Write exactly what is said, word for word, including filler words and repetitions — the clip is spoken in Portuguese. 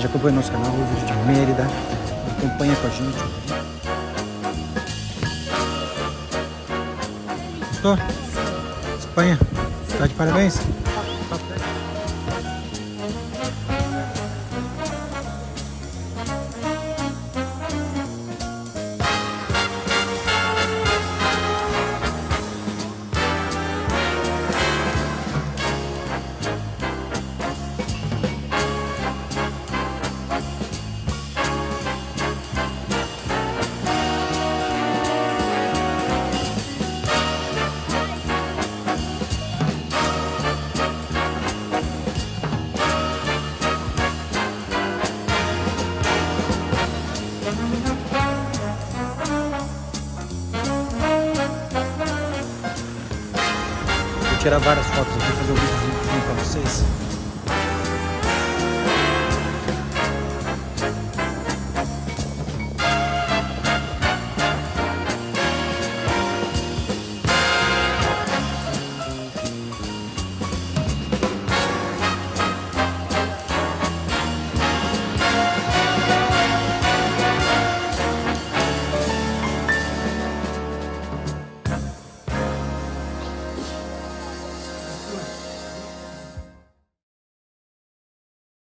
já acompanha nosso canal, o vídeo de Mérida. Acompanha com a gente. Gostou? Espanha, tá de parabéns? Vou tirar várias fotos aqui, fazer um vídeo pra vocês.